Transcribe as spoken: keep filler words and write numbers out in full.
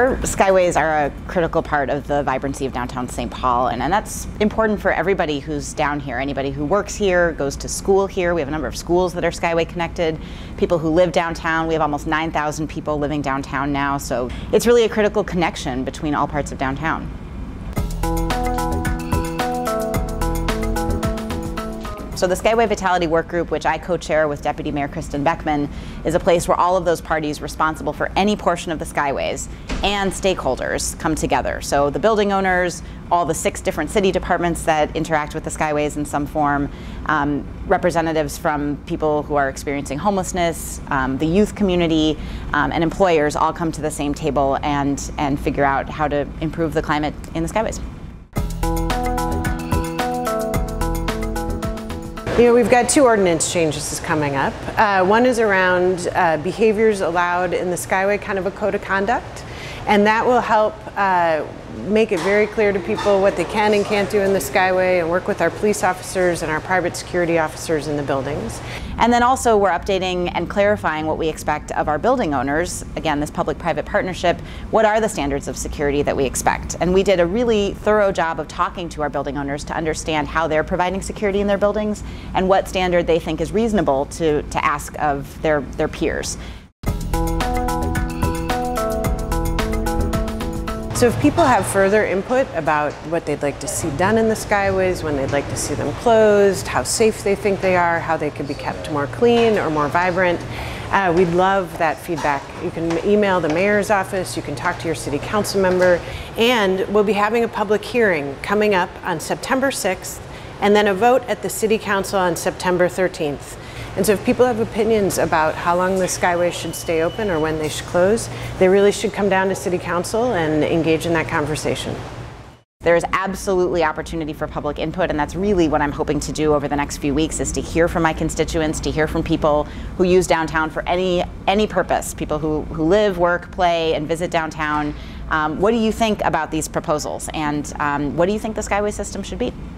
Our Skyways are a critical part of the vibrancy of downtown Saint Paul, and, and that's important for everybody who's down here. Anybody who works here, goes to school here. We have a number of schools that are Skyway connected. People who live downtown. We have almost nine thousand people living downtown now, so it's really a critical connection between all parts of downtown. So the Skyway Vitality Work Group, which I co-chair with Deputy Mayor Kristen Beckman, is a place where all of those parties responsible for any portion of the Skyways and stakeholders come together. So the building owners, all the six different city departments that interact with the Skyways in some form, um, representatives from people who are experiencing homelessness, um, the youth community, um, and employers all come to the same table and, and figure out how to improve the climate in the Skyways. You know, we've got two ordinance changes coming up. Uh, one is around uh, behaviors allowed in the Skyway, kind of a code of conduct, and that will help uh, make it very clear to people what they can and can't do in the Skyway, and work with our police officers and our private security officers in the buildings. And then also we're updating and clarifying what we expect of our building owners. Again, this public-private partnership, what are the standards of security that we expect? And we did a really thorough job of talking to our building owners to understand how they're providing security in their buildings and what standard they think is reasonable to, to ask of their, their peers. So if people have further input about what they'd like to see done in the Skyways, when they'd like to see them closed, how safe they think they are, how they could be kept more clean or more vibrant, uh, we'd love that feedback. You can email the mayor's office, you can talk to your city council member, and we'll be having a public hearing coming up on September sixth, and then a vote at the city council on September thirteenth. And so if people have opinions about how long the Skyway should stay open or when they should close, they really should come down to City Council and engage in that conversation. There is absolutely opportunity for public input, and that's really what I'm hoping to do over the next few weeks, is to hear from my constituents, to hear from people who use downtown for any, any purpose, people who, who live, work, play, and visit downtown. Um, what do you think about these proposals, and um, what do you think the Skyway system should be?